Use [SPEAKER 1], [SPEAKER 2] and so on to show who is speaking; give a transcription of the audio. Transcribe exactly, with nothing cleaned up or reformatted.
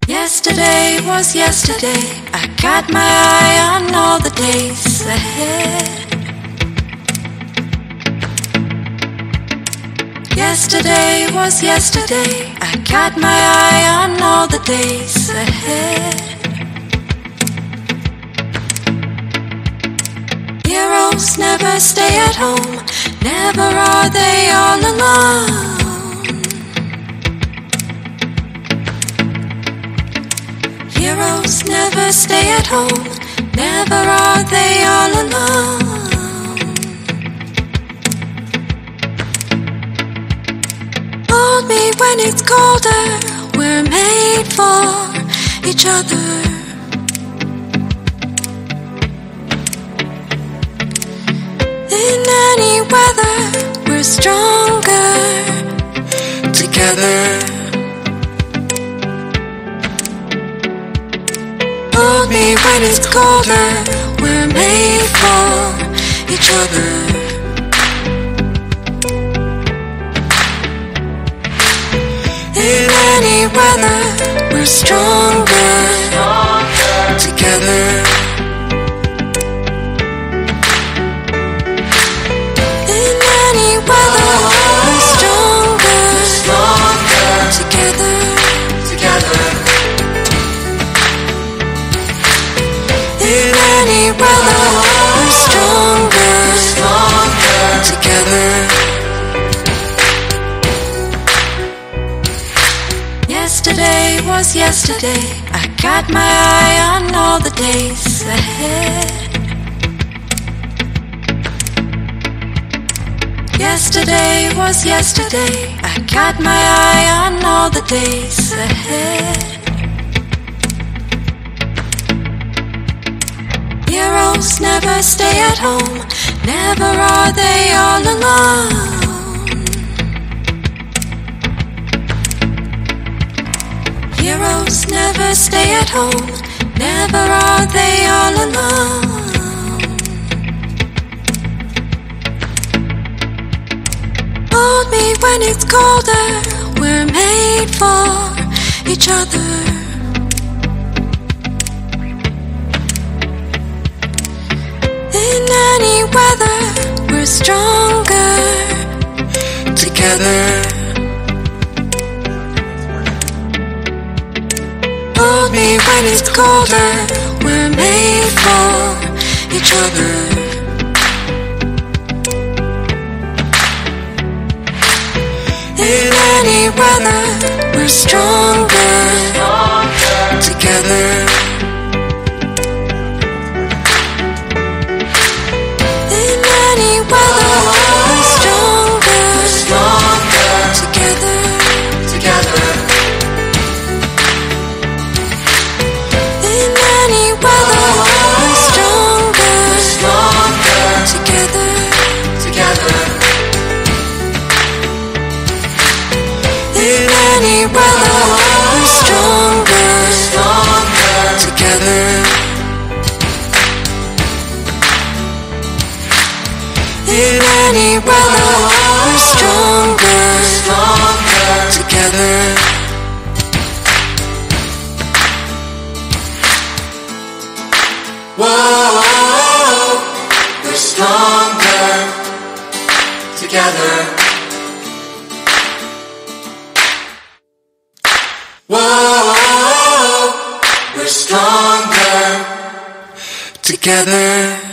[SPEAKER 1] Yesterday was yesterday. I got my eye on all the days ahead. Yesterday was yesterday. I got my eye on all the days ahead. Heroes never stay at home. Never are they all alone. Heroes never stay at home. Never are they all alone. Hold me when it's colder. We're made for each other. In any weather, we're stronger together. Hold me when it's colder. We're made for each other. In any weather, we're stronger together. In any weather, we're stronger together. In any weather, we're stronger together. Yesterday was yesterday. I got my eye on all the days ahead. Yesterday was yesterday. I got my eye on all the days ahead. Heroes never stay at home. Never are they all alone. Heroes never stay at home. Never are they all alone. Hold me when it's colder. We're made for each other. In any weather, we're stronger together. Hold me when it's colder. We're made for each other. In any weather, we're stronger together. In any weather, we're stronger together. In any weather, we're stronger together. In any weather, we're stronger together. In any weather, we're stronger together.
[SPEAKER 2] Whoa, we're stronger together. Whoa, we're stronger together.